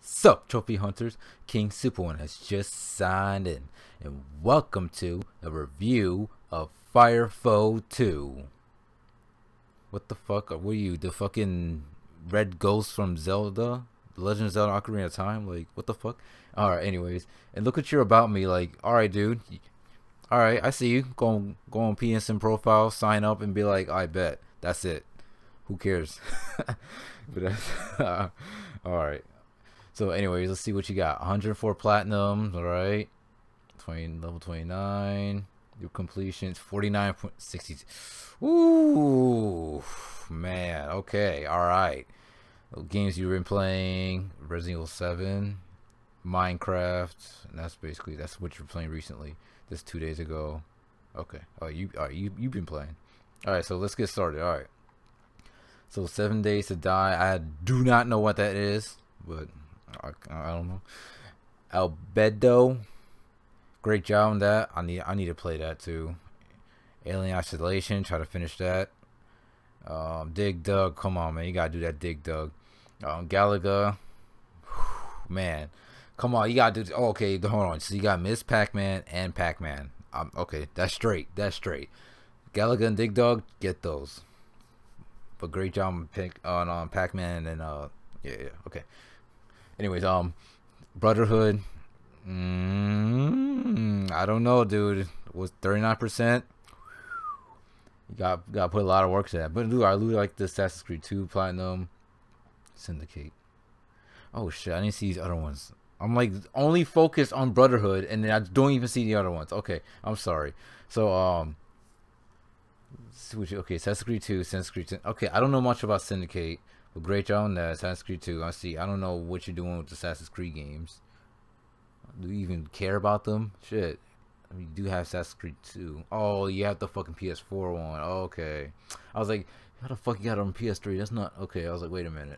Sup, Trophy Hunters? King Super One has just signed in, and welcome to a review of firefoe2. What the fuck? What are you, the fucking red ghost from Zelda? The Legend of Zelda Ocarina of Time? Like, what the fuck? Alright, anyways. And look at your about me, like, alright, dude. Alright, I see you. Go on PSN profile, sign up, and be like, I bet. That's it. Who cares? But that's alright. So anyways, let's see what you got. 104 platinum, alright. Level 29. Your completions 49.60. Ooh, man. Okay, alright. Games you've been playing: Resident Evil 7, Minecraft, and that's what you're playing recently. This 2 days ago. Okay. Oh, you've been playing. Alright, so let's get started. Alright. So 7 Days to Die. I do not know what that is, but I don't know. Albedo, great job on that. I need to play that too. Alien Isolation, try to finish that. Dig Dug, come on man, you gotta do that Dig Dug. Galaga, man, come on, you gotta do. Oh, okay, hold on. So you got Miss Pac-Man and Pac-Man. Okay, that's straight. Galaga and Dig Dug, get those. But great job on Pac-Man and yeah, okay. Anyways, Brotherhood. I don't know, dude. It was 39%. You got to put a lot of work to that. But dude, I really like the Assassin's Creed 2 Platinum. Syndicate. Oh shit, I didn't see these other ones. I'm like only focused on Brotherhood, and then I don't even see the other ones. Okay, I'm sorry. So okay, Assassin's Creed 2, Assassin's Creed 10. Okay, I don't know much about Syndicate. But great job on that. Assassin's Creed 2. I don't know what you're doing with the Assassin's Creed games. Do you even care about them? Shit. I mean, you do have Assassin's Creed 2. Oh, you have the fucking PS4 one. Okay. I was like, how the fuck you got it on PS3? That's not okay. I was like, wait a minute.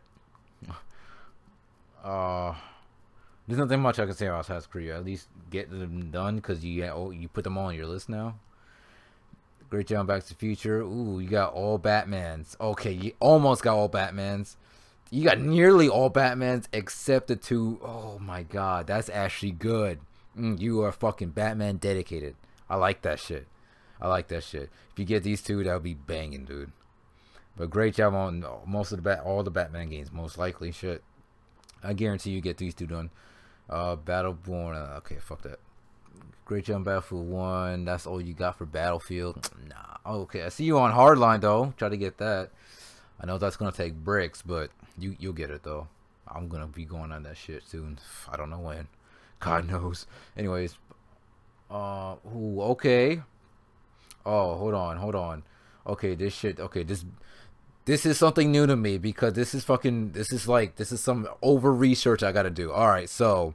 There's nothing much I can say about Assassin's Creed. At least get them done because you put them all on your list now. Great job, Back to the Future. Ooh, you got all Batmans. Okay, you almost got all Batmans. You got nearly all Batmans except the two. Oh my god, that's actually good. You are fucking Batman dedicated. I like that shit. If you get these two, that'll be banging, dude. But great job on most of all the Batman games, most likely. Shit, I guarantee you get these two done. Battleborn. Okay, fuck that. Great job on Battlefield 1. That's all you got for Battlefield? Nah. Okay, I see you on Hardline though. Try to get that. I know that's gonna take bricks, but you'll get it though. I'm gonna be going on that shit soon. I don't know when. God knows. Anyways, ooh, okay. Oh, hold on. Okay, this shit. Okay, this is something new to me because this is some over research I gotta do. All right, so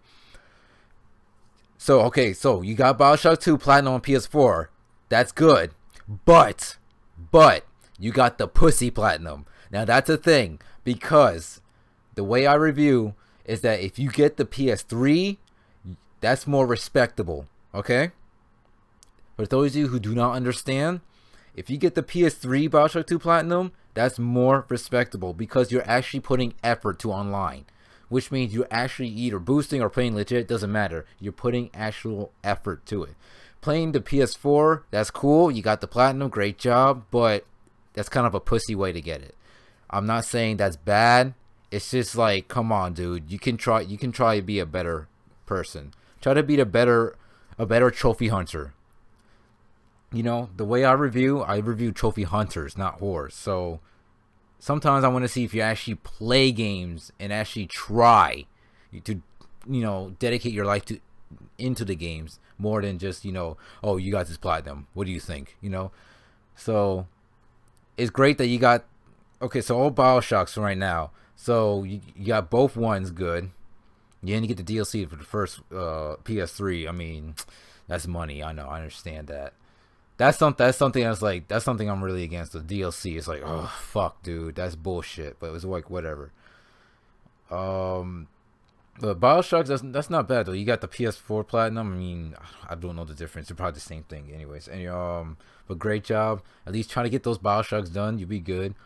okay, so you got BioShock 2 Platinum on PS4. That's good. But you got the pussy Platinum. Now that's a thing because the way I review is that if you get the PS3, that's more respectable. Okay? For those of you who do not understand, if you get the PS3 BioShock 2 Platinum, that's more respectable because you're actually putting effort to online. Which means you're actually either boosting or playing legit, doesn't matter. You're putting actual effort to it. Playing the PS4, that's cool. You got the Platinum, great job, but that's kind of a pussy way to get it. I'm not saying that's bad. It's just like, come on, dude. You can try to be a better person. Try to be a better trophy hunter. You know, the way I review trophy hunters, not whores. So sometimes I want to see if you actually play games and actually try to, dedicate your life into the games more than just, oh, you got this Platinum. What do you think? So it's great that you got, okay, so all BioShocks right now. So you got both ones good. You didn't get the DLC for the first PS3. I mean, that's money. I know. I understand that. That's something I'm really against. The DLC is like, oh fuck, dude, that's bullshit. But it was like whatever. But BioShock, that's not bad though. You got the PS4 Platinum. I mean, I don't know the difference. It's probably the same thing, anyways. And but great job. At least trying to get those BioShocks done. You'll be good.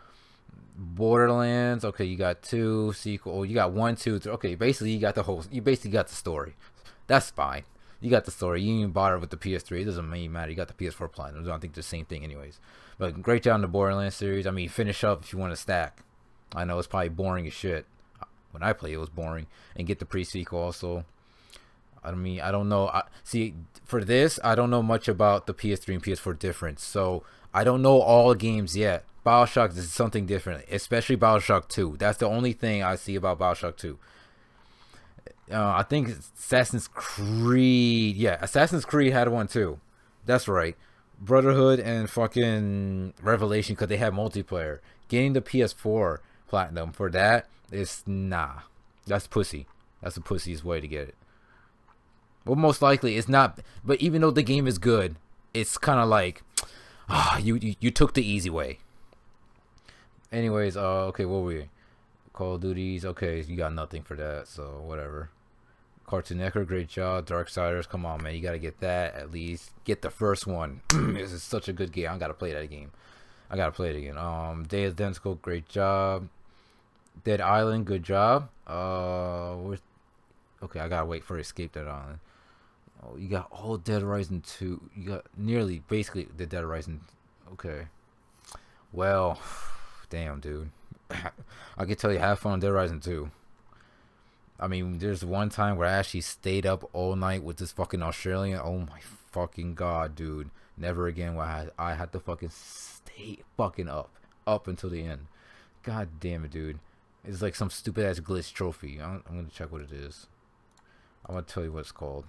Borderlands, okay, you got 2 sequel. Oh, you got 1, 2, 3. Okay, basically you got the whole. You basically got the story. That's fine. You got the story. You didn't even bother with the PS3. It doesn't really matter. You got the PS4 Platinum. I don't think the same thing, anyways. But great job on the Borderlands series. I mean, finish up if you want to stack. I know it's probably boring as shit. When I played, it was boring. And get the pre-sequel also. I mean, I don't know. See, for this, I don't know much about the PS3 and PS4 difference. So I don't know all the games yet. BioShock is something different, especially BioShock 2. That's the only thing I see about BioShock 2. I think Assassin's Creed. Yeah, Assassin's Creed had one too. That's right. Brotherhood and fucking Revelation, because they have multiplayer. Getting the PS4 Platinum for that is nah. That's pussy. That's the pussiest way to get it. Well, most likely it's not. But even though the game is good, it's kind of like, you took the easy way. Anyways, okay, what were we? Call of Duties, okay, you got nothing for that, so whatever. Cartoon Network, great job. Darksiders, come on, man, you gotta get that at least. Get the first one. This is such a good game. I gotta play that game. I gotta play it again. Day of Identical, great job. Dead Island, good job. Okay, I gotta wait for Escape Dead Island. Oh, you got all Dead Rising 2. You got nearly, basically, the Dead Rising. Okay. Well. Damn, dude. I can tell you, have fun on Dead Rising 2. I mean, there's one time where I actually stayed up all night with this fucking Australian. Oh my fucking god, dude. Never again will I had to fucking stay fucking up until the end. God damn it, dude. It's like some stupid ass glitch trophy. I'm gonna check what it is. I'm gonna tell you what it's called.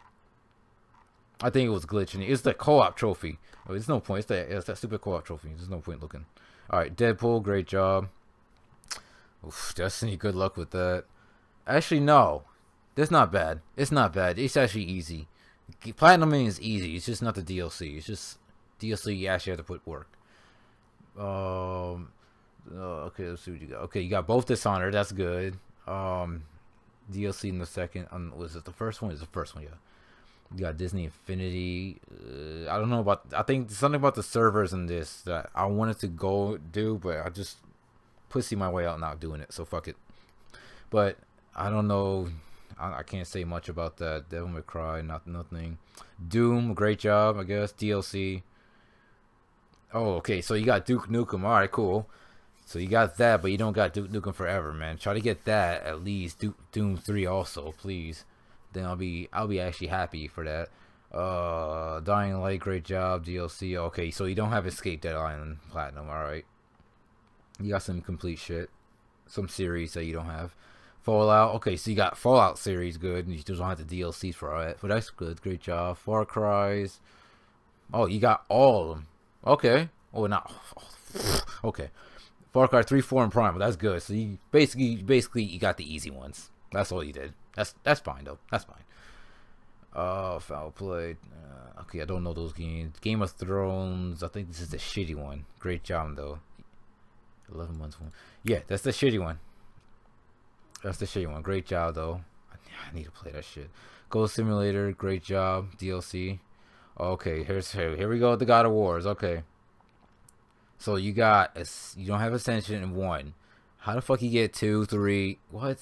I think it was glitching. It's the co-op trophy. Oh, there's no point. It's that stupid co-op trophy. There's no point looking. Alright, Deadpool, great job. Oof, Destiny, good luck with that. Actually, no. That's not bad. It's not bad. It's actually easy. Platinuming is easy. It's just not the DLC. It's just DLC you actually have to put work. Okay, let's see what you got. Okay, you got both Dishonored. That's good. DLC in the second. Was it the first one? It's the first one, yeah. You got Disney Infinity. I don't know about. I think something about the servers in this that I wanted to go do, but I just pussy my way out not doing it. So fuck it. But I don't know. I can't say much about that. Devil May Cry, nothing. Doom, great job, I guess. DLC. Oh, okay. So you got Duke Nukem. All right, cool. So you got that, but you don't got Duke Nukem Forever, man. Try to get that at least. Doom 3 also, please. Then I'll be actually happy for that. Dying Light, great job. DLC. Okay, so you don't have Escape Dead Island Platinum, alright. You got some complete shit. Some series that you don't have. Fallout, okay, so you got Fallout series, good. You just don't have the DLCs for all that. But that's good, great job. Far Cry's. Oh, you got all of them. Okay. Oh, not. Okay. Far Cry 3, 4, and Prime. That's good. So you basically you got the easy ones. That's all you did. That's fine though. That's fine. Foul Play. Okay, I don't know those games. Game of Thrones. I think this is the shitty one. Great job though. 11 months one. Yeah, that's the shitty one. That's the shitty one. Great job though. I need to play that shit. Ghost Simulator. Great job. DLC. Okay, here we go with the God of Wars. Okay. So you got you don't have Ascension in 1. How the fuck you get 2, 3?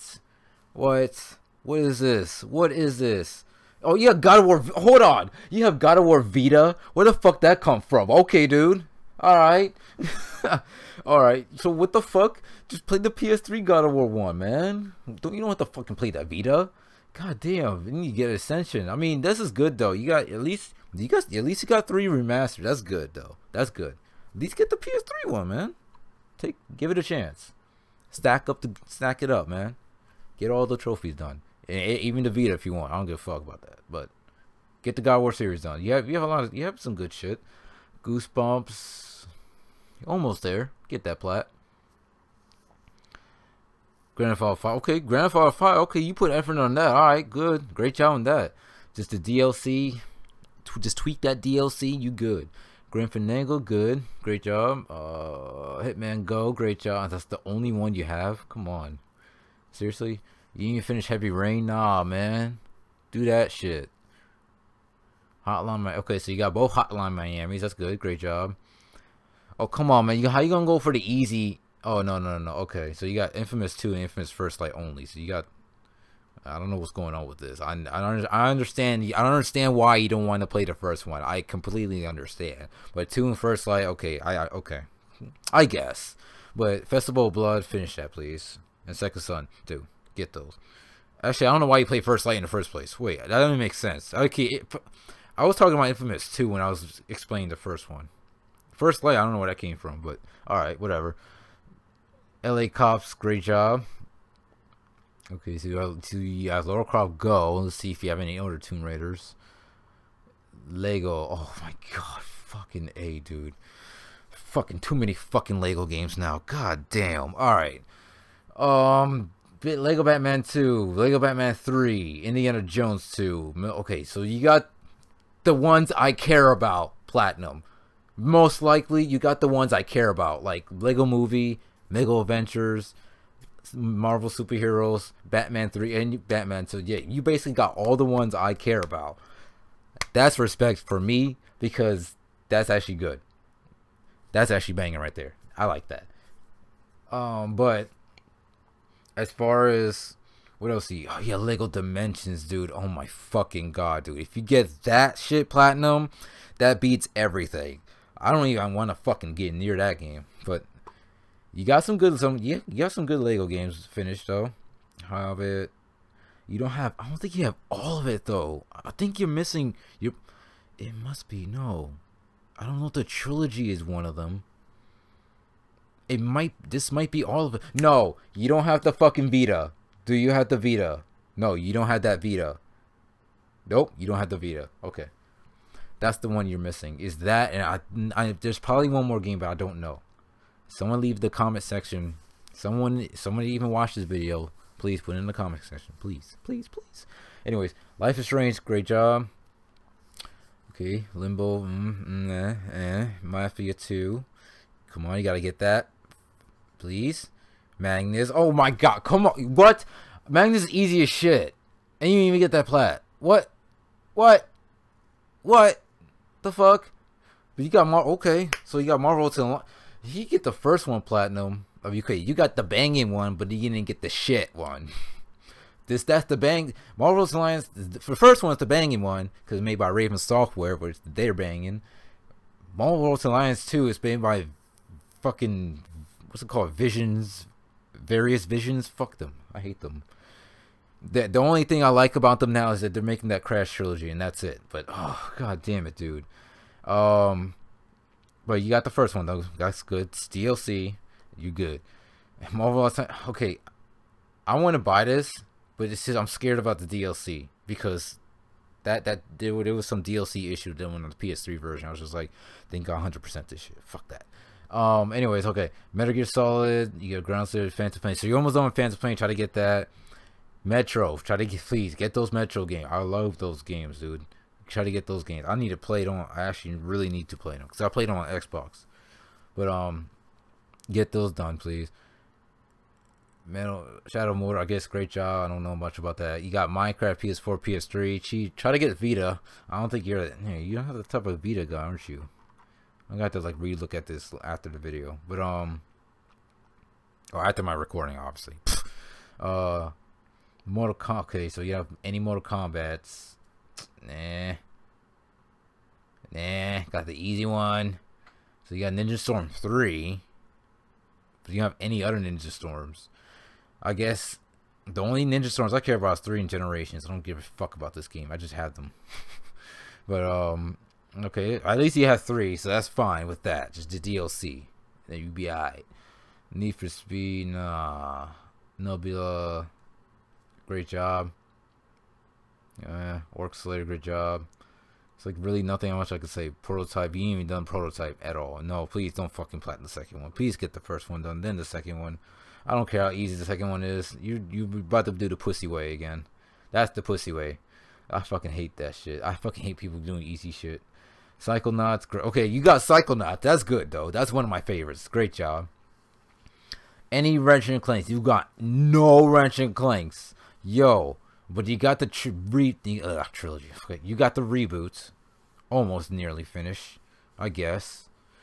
What is this? What is this? Oh, you have God of War. Hold on. You have God of War Vita? Where the fuck that come from? Okay, dude. Alright. Alright. So what the fuck? Just play the PS3 God of War 1, man. You don't have to fucking play that Vita. God damn. You need to get Ascension. I mean, this is good though. You got at least you got 3 remastered. That's good though. That's good. At least get the PS3 one, man. Give it a chance. Stack it up, man. Get all the trophies done. Even the Vita if you want. I don't give a fuck about that. But get the God of War series done. You have some good shit. Goosebumps. You're almost there. Get that plat. Grand Theft Auto 5. Okay, Grand Theft Auto 5. Okay, you put effort on that. Alright, good. Great job on that. Just the DLC. Just tweak that DLC. You good. Grim Fandango, good. Great job. Hitman Go, great job. That's the only one you have? Come on. Seriously? You didn't even finish Heavy Rain? Nah, man. Do that shit. Hotline, okay, so you got both Hotline Miamis. That's good. Great job. Oh, come on, man. How you gonna go for the easy Oh, no. Okay, so you got Infamous 2 and Infamous First Light only. So you got, I don't know what's going on with this. I understand. I don't understand why you don't want to play the first one. I completely understand. But 2 and First Light, okay. Okay, I guess. But Festival of Blood, finish that, please. And Second Son, too. Get those. Actually, I don't know why you play First Light in the first place. Wait, that doesn't make sense. Okay, I was talking about Infamous 2 when I was explaining the first one. First Light, I don't know where that came from, but alright, whatever. LA Cops, great job. Okay, so you have Lara Croft Go. Let's see if you have any other Tomb Raiders. Lego. Oh my god. Fucking A, dude. Fucking too many fucking Lego games now. God damn. Alright. Lego Batman 2. Lego Batman 3. Indiana Jones 2. Okay, so you got the ones I care about. Platinum. Most likely, you got the ones I care about. Like Lego Movie, Lego Adventures, Marvel Superheroes, Batman 3, and Batman. So yeah, you basically got all the ones I care about. That's respect for me, because that's actually good. That's actually banging right there. I like that. But as far as what else? Oh yeah, Lego Dimensions, dude. Oh my fucking god, dude. If you get that shit platinum, that beats everything. I don't even want to fucking get near that game. But you got some good, you got some good Lego games finished though. Have it. You don't have. I don't think you have all of it though. I think you're missing. It must be no. I don't know if the trilogy is one of them. It might. This might be all of it. No, you don't have the fucking Vita. Do you have the Vita? No, you don't have that Vita. Nope, you don't have the Vita. Okay, that's the one you're missing. Is that? And there's probably one more game, but I don't know. Someone leave the comment section. Someone even watch this video. Please put it in the comment section. Please. Anyways, Life is Strange, great job. Okay, Limbo, Mafia 2. Come on, you gotta get that. Please. Magnus. Oh my god, come on. What? Magnus is easy as shit. And you didn't even get that plat. What? The fuck? But you got okay. So you got Marvel to you get the first one platinum. Okay, you got the banging one, but you didn't get the shit one. That's the bang. Marvel's Alliance. The first one is the banging one because it's made by Raven Software, which they're banging. Marvel's Alliance 2 is made by fucking what's it called? Various Visions. Fuck them. I hate them. The only thing I like about them now is that they're making that Crash trilogy, and that's it. But oh god damn it, dude. But you got the first one though. That's good. It's DLC. You good. Marvel. Okay, I want to buy this, but it's just I'm scared about the DLC because there was some DLC issue done on the PS3 version. I was just like, think 100% this shit. Fuck that. Anyways, okay. Metal Gear Solid. You got Ground Zero, Phantom Pain. So you're almost done with Phantom Pain. Try to get that. Metro. Please get those Metro games. I love those games, dude. Try to get those games. I need to play them. I actually really need to play them because I played them on Xbox. But get those done, please. Shadow Motor, I guess, great job. I don't know much about that. You got Minecraft, PS4, PS3. Try to get Vita. I don't think you don't have the type of Vita guy, aren't you? I'm gonna have to like re-look at this after the video, but or after my recording, obviously. Mortal Kombat. Okay, so you have any Mortal Kombats? Nah. Got the easy one. So you got Ninja Storm 3. But you don't have any other Ninja Storms. I guess the only Ninja Storms I care about is 3 and Generations. I don't give a fuck about this game. I just have them. But okay, at least you have 3, so that's fine with that. Just the DLC. Then you'd be alright. Need for Speed, nah. Nebula, great job. Orc Slayer, great job. It's like really nothing much I could say. Prototype, you ain't even done Prototype at all. No, please don't fucking platinum the second one. Please get the first one done, then the second one. I don't care how easy the second one is. You about to do the pussy way again. That's the pussy way. I fucking hate that shit. I fucking hate people doing easy shit. Psychonauts, great. Okay, you got Psychonauts. That's good though. That's one of my favorites. Great job. Any Ratchet and Clanks? You got no Ratchet and Clanks. Yo. But you got the trilogy. Okay, you got the reboots. Almost nearly finished, I guess.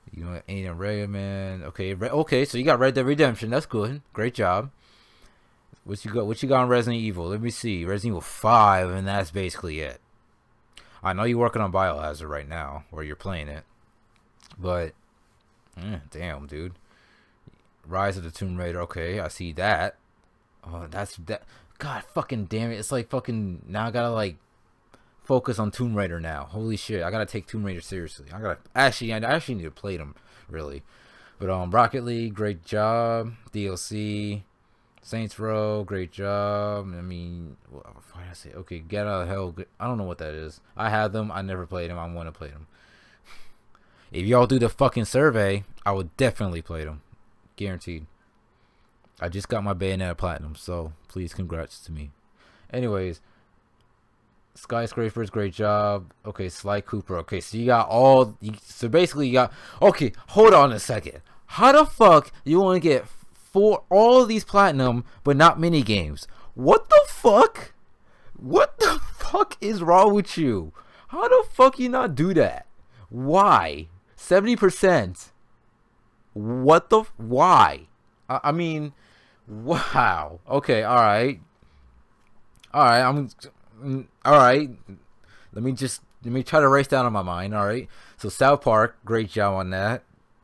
You know, ain't a Red Man. Okay, okay. So you got Red Dead Redemption. That's good. Great job. What you got? What you got on Resident Evil? Let me see. Resident Evil 5, and that's basically it. I know you're working on Biohazard right now, or you're playing it, but damn, dude. Rise of the Tomb Raider. Okay, I see that. Oh, that's that. God, fucking damn it! It's like fucking now. I gotta like focus on Tomb Raider now. Holy shit! I gotta take Tomb Raider seriously. I actually need to play them really. But Rocket League, great job. DLC. Saints Row, great job. I mean, what did I say? Okay, Get Out of Hell. I don't know what that is. I had them. I never played them. I want to play them. If y'all do the fucking survey, I would definitely play them. Guaranteed. I just got my Bayonetta Platinum, so please congrats to me. Anyways, Skyscrapers, great job. Okay, Sly Cooper. Okay, so you got all. So basically, you got. Okay, hold on a second. How the fuck you want to get for all of these platinum but not mini games? What the fuck? What the fuck is wrong with you? How the fuck you not do that? Why 70%? What the why? I mean, wow. Okay, all right, I'm all right. Let me try to race down on my mind. All right, so South Park, great job on that.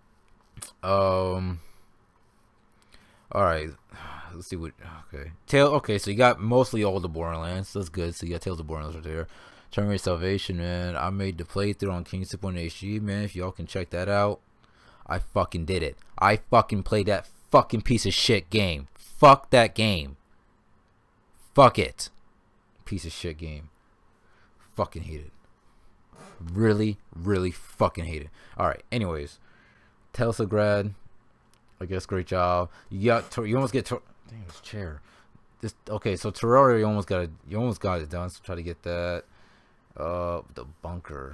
All right, let's see what. Okay, Okay, so you got mostly all the Borderlands. That's good. So you got Tales of Borderlands right there. Terminator Salvation, man. I made the playthrough on King Sip on HG, man. If y'all can check that out, I fucking did it. I fucking played that fucking piece of shit game. Fuck that game. Fuck it. Piece of shit game. Fucking hate it. Really, really fucking hate it. All right. Anyways, Telsagrad. I guess great job. You almost get dang this chair. Okay, so Terraria you almost got it done. So try to get that. The bunker.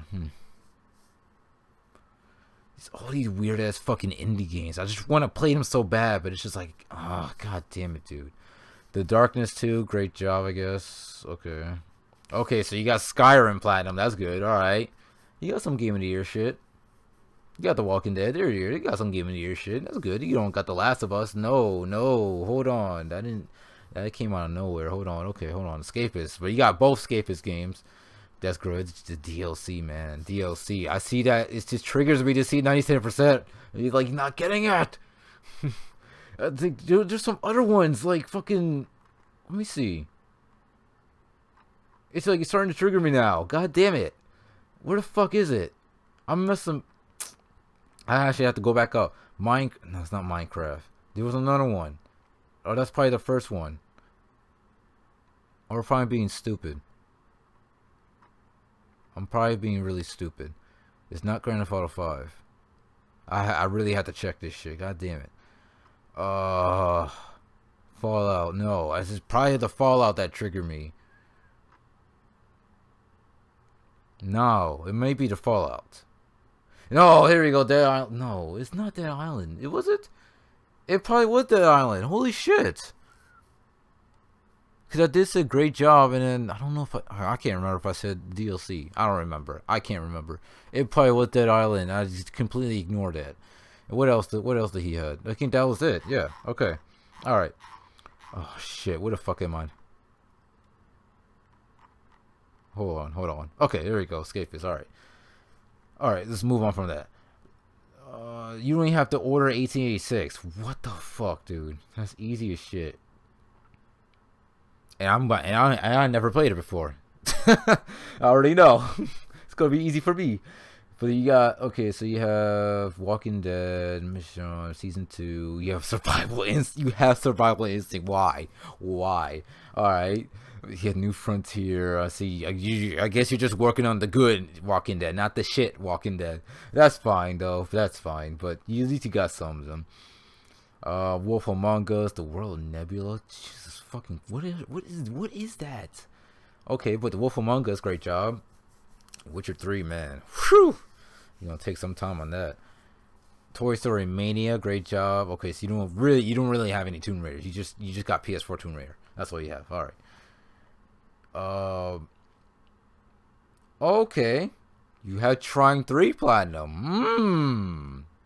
All these weird ass fucking indie games. I just want to play them so bad, but it's just like, oh god damn it, dude. The Darkness 2, great job, I guess. Okay. Okay, so you got Skyrim Platinum. That's good. All right. You got some Game of the Year shit. You got The Walking Dead. There you got some Game of the Year shit. That's good. You don't got The Last of Us. No. Hold on. That came out of nowhere. Hold on. Okay, hold on. Escapist. But you got both Escapist games. That's good. It's the DLC, man. DLC. I see that. It just triggers me to see 97%. You're like, not getting it. There's some other ones. Like, fucking. Let me see. It's like it's starting to trigger me now. God damn it. Where the fuck is it? I'm messing. I actually have to go back up. No, it's not Minecraft. There was another one. Oh, that's probably the first one. Or probably being stupid. I'm probably being really stupid. It's not Grand Theft Auto 5. I really have to check this shit. God damn it. Fallout. No, this is probably the Fallout that triggered me. No, it may be the Fallout. No, here we go. Dead Island. No, it's not Dead Island. It was it? It probably was Dead Island. Holy shit. Because I did say great job, and then I don't know if I can't remember if I said DLC. I don't remember. I can't remember. It probably was Dead Island. I just completely ignored it. And what else did he have? I think that was it. Yeah. Okay. All right. Oh shit. Where the fuck am I? Hold on. Okay, there we go. Escapist. All right. All right. Let's move on from that. You don't even have to order 1886. What the fuck, dude? That's easy as shit. And I never played it before. I already know. It's gonna be easy for me. But you got so you have Walking Dead Mission Season 2. You have Survival Instinct. Why? All right. You have New Frontier. I see. I guess you're just working on the good Walking Dead, not the shit Walking Dead. That's fine though. That's fine. But at least you got some of them. Wolf Among Us, The World of Nebula. Jesus fucking, what is that? Okay, but The Wolf Among Us, great job. Witcher 3, man. Whew. You're gonna take some time on that. Toy Story Mania, great job. Okay, so you don't really have any Tomb Raiders. You just got PS4 Tomb Raider. That's all you have. All right. Okay. You have Trine 3 Platinum.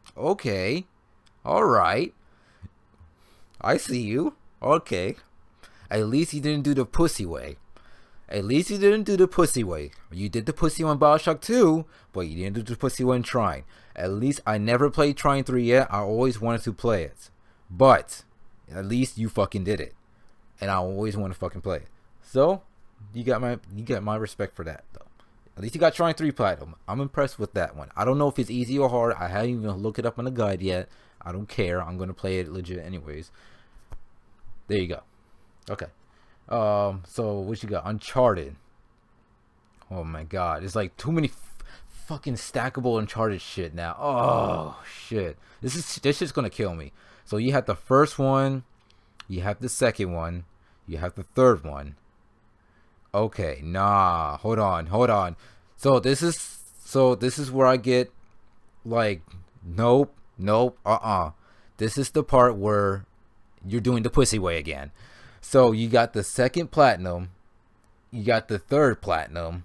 Okay. Alright. I see you. Okay. At least you didn't do the pussy way. At least you didn't do the pussy way. You did the pussy one Bioshock 2, but you didn't do the pussy one Trine. At least I never played Trine 3 yet. I always wanted to play it. But at least you fucking did it. And I always want to fucking play it. So, you got my respect for that though. At least you got Trine 3 Platinum. I'm impressed with that one. I don't know if it's easy or hard. I haven't even looked it up on the guide yet. I don't care. I'm gonna play it legit anyways. There you go. Okay. So what you got? Uncharted. Oh my god, it's like too many fucking stackable Uncharted shit now. Oh shit, this shit's gonna kill me. So you have the first one, you have the second one, you have the third one. Okay, nah, hold on. So this is where I get like, nope. This is the part where you're doing the pussy way again. So you got the second platinum, you got the third platinum,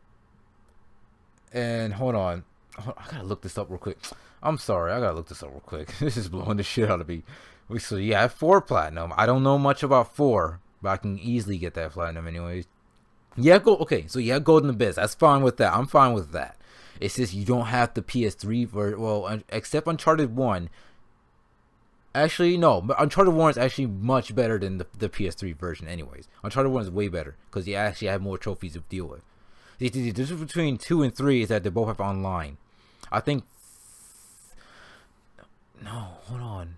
and hold on, I gotta look this up real quick. I'm sorry, I gotta look this up real quick. This is blowing the shit out of me. So you have 4 platinum. I don't know much about 4, but I can easily get that platinum anyways. Yeah, okay, so you have Golden Abyss. That's fine with that. I'm fine with that. It's just you don't have the PS3 version. Well, except Uncharted 1. Actually, no. But Uncharted 1 is actually much better than the PS3 version anyways. Uncharted 1 is way better because you actually have more trophies to deal with. The difference between 2 and 3 is that they both have online. I think... No, hold on.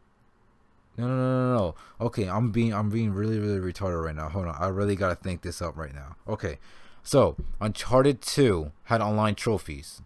No. Okay, I'm being really retarded right now. Hold on. I really gotta think this up right now. Okay. So, Uncharted 2 had online trophies.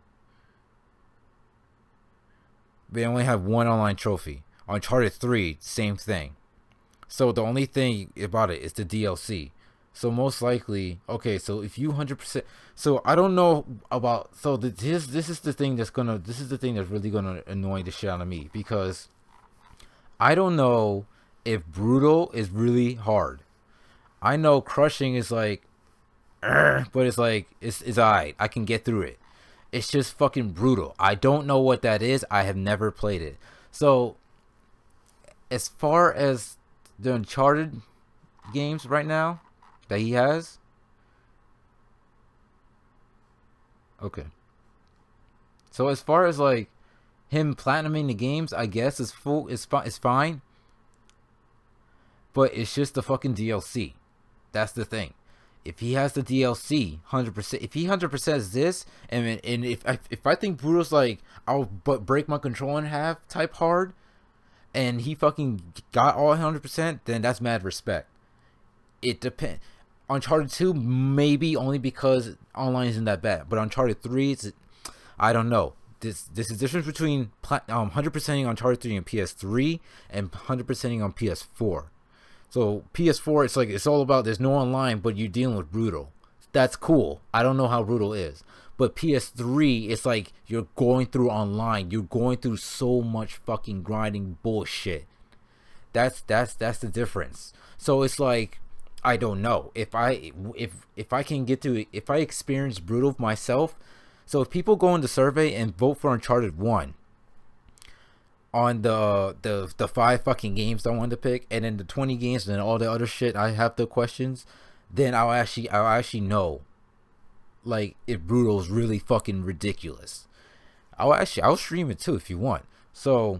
They only have 1 online trophy. Uncharted 3, same thing. So the only thing about it is the DLC. So most likely, okay, so if you 100%, so I don't know about, so this is the thing that's really gonna annoy the shit out of me, because I don't know if brutal is really hard. I know crushing is like, but it's like, it's alright. I can get through it. It's just fucking brutal. I don't know what that is. I have never played it. So, as far as the Uncharted games right now that he has, okay. So as far as like him platinuming the games, I guess is fine. But it's just the fucking DLC. That's the thing. If he has the DLC, 100%. If he 100%s this, and if I think Brutal's like, I'll break my controller in half type hard, and he fucking got all 100%, then that's mad respect. It depends. Uncharted 2 maybe only because online isn't that bad, but Uncharted 3, I don't know. This is the difference between 100%ing Uncharted 3 on PS3 and 100%ing on PS4. So PS4, it's like, it's all about, there's no online, but you're dealing with brutal. That's cool. I don't know how brutal is. But PS3, it's like you're going through online. You're going through so much fucking grinding bullshit. That's the difference. So it's like, I don't know. If I can get to it, if I experience brutal myself. So if people go in the survey and vote for Uncharted 1 on the 5 fucking games I wanted to pick, and then the 20 games and then all the other shit I have the questions, then I'll actually know, like, if brutal is really fucking ridiculous. I'll stream it too if you want. So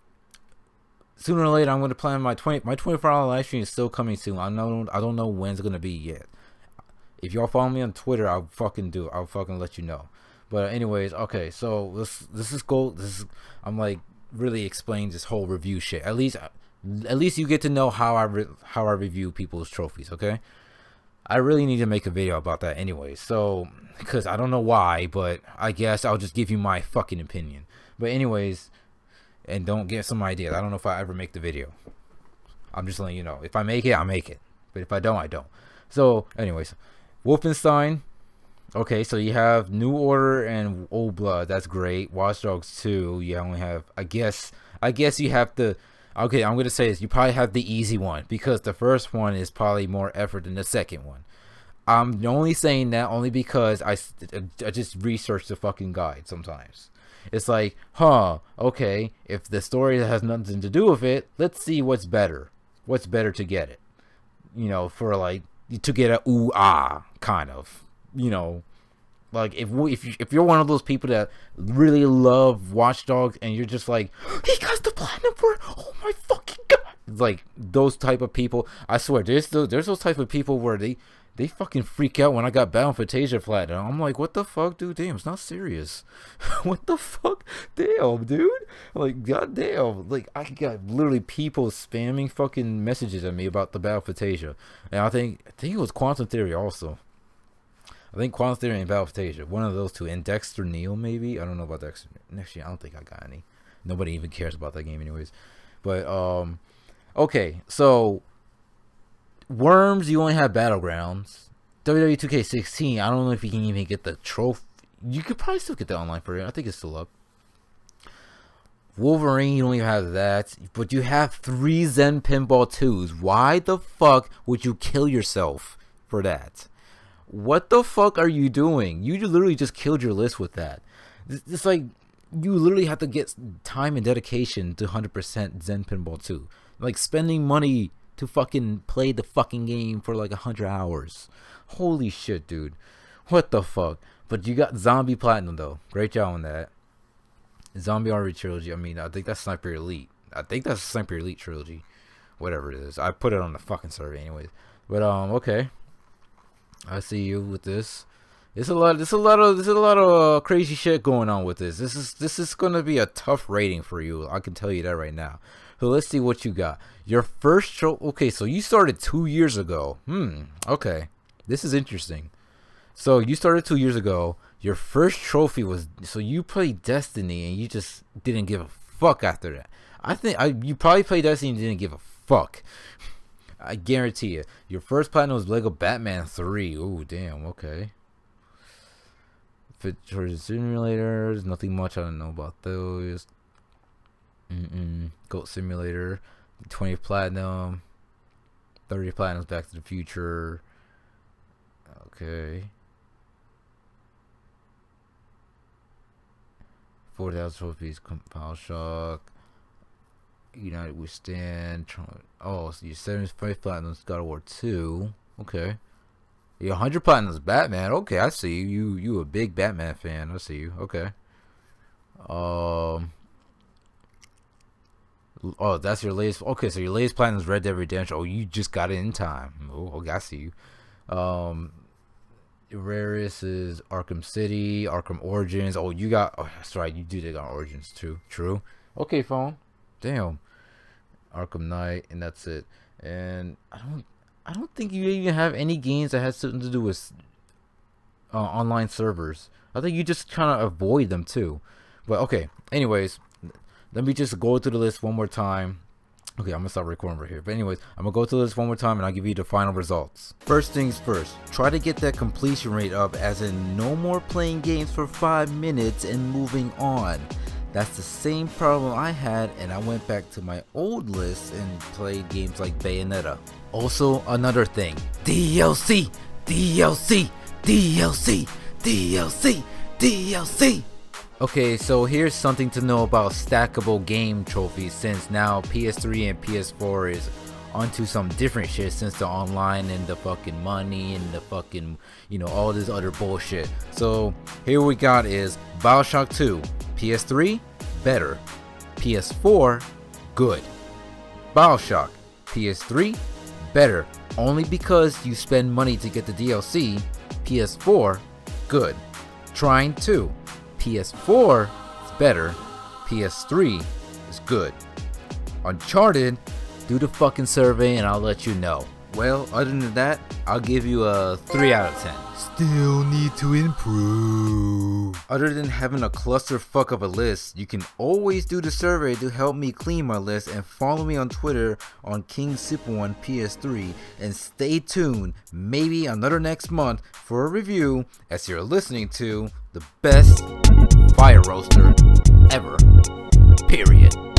sooner or later I'm gonna plan my 24-hour live stream is still coming soon. I don't know when it's gonna be yet. If y'all follow me on Twitter, I'll fucking let you know. But anyways, okay, so I'm like really explaining this whole review shit. At least you get to know how I review people's trophies, okay? I really need to make a video about that anyway. So, because I don't know why, but I guess I'll just give you my fucking opinion. But anyways, and don't get some ideas. I don't know if I ever make the video. I'm just letting you know. If I make it, I make it. But if I don't, I don't. So, anyways, Wolfenstein. Okay, so you have New Order and Old Blood. That's great. Watch Dogs 2. You only have, I guess you have the, okay, I'm going to say this. You probably have the easy one, because the first one is probably more effort than the second one. I'm only saying that only because I just research the fucking guide sometimes. It's like, huh, okay, if the story has nothing to do with it, let's see what's better. What's better to get it? You know, for like, to get a ooh ah kind of, you know, like if you're one of those people that really love Watch Dogs and you're just like, he got the platinum for it, oh my fucking god, like those type of people. I swear, there's those type of people where they fucking freak out when I got Battlefield Fantasia platinum. I'm like, what the fuck, dude? Damn, it's not serious. What the fuck? Damn, dude. Like, goddamn. Like, I got literally people spamming fucking messages at me about the Battlefield Fantasia. And I think it was Quantum Theory also. I think Quantum Theory and Battlefield Fantasia. One of those two. And Dexter Neal, maybe? I don't know about Dexter. Actually, I don't think I got any. Nobody even cares about that game anyways. But, okay. So, Worms, you only have Battlegrounds. WWE 2K16, I don't know if you can even get the trophy. You could probably still get the online for it. I think it's still up. Wolverine, you don't even have that. But you have 3 Zen Pinball 2s. Why the fuck would you kill yourself for that? What the fuck are you doing? You literally just killed your list with that. It's like, you literally have to get time and dedication to 100% Zen Pinball 2. Like, spending money to fucking play the fucking game for like 100 hours. Holy shit, dude. What the fuck? But you got Zombie Platinum though. Great job on that. Zombie Army Trilogy. I mean, I think that's Sniper Elite. I think that's Sniper Elite Trilogy. Whatever it is. I put it on the fucking survey anyways. But okay. I see you with this. There's a lot of crazy shit going on with this. This is gonna be a tough rating for you. I can tell you that right now. So let's see what you got. Your first show. Okay, so you started 2 years ago. Okay, this is interesting. So you started 2 years ago. Your first trophy was, so you played Destiny and you just didn't give a fuck after that. I think you probably played Destiny and didn't give a fuck. I guarantee you. Your first platinum was Lego Batman 3. Ooh, damn. Okay. For simulators, nothing much I don't know about those. Goat Simulator, 20th platinum, 30 platinums, Back to the Future. Okay. 4,000 trophies, Compile Shock, United We Stand. Oh, so your 75 platinums, God of War 2. Okay. Your 100 platinums, Batman. Okay, I see you. You a big Batman fan. I see you. Okay. Oh, that's your latest. Okay, so your latest platinum is Red Dead Redemption. Oh, you just got it in time. Oh, okay, I see you. Rarest is Arkham City, Arkham Origins. Oh, you got. Oh, that's right. You do got Origins too. True. Okay, phone. Damn. Arkham Knight, and that's it. And I don't think you even have any games that has something to do with online servers. I think you just kind of avoid them too. But okay. Anyways. Let me just go through the list one more time. Okay, I'm gonna stop recording right here. But anyways, I'm gonna go through the list one more time and I'll give you the final results. First things first, try to get that completion rate up, as in no more playing games for 5 minutes and moving on. That's the same problem I had, and I went back to my old list and played games like Bayonetta. Also, another thing, DLC, DLC, DLC, DLC, DLC. Okay, so here's something to know about stackable game trophies, since now PS3 and PS4 is onto some different shit, since the online and the fucking money and the fucking, you know, all this other bullshit. So here we got is BioShock 2, PS3, better. PS4, good. BioShock, PS3, better. Only because you spend money to get the DLC. PS4, good. Trine 2, PS4 is better, PS3 is good. Uncharted, do the fucking survey and I'll let you know. Well, other than that, I'll give you a 3 out of 10. Still need to improve. Other than having a clusterfuck of a list, you can always do the survey to help me clean my list, and follow me on Twitter on KingSuper1 PS3, and stay tuned, maybe another next month for a review, as you're listening to the best fire roaster ever. Period.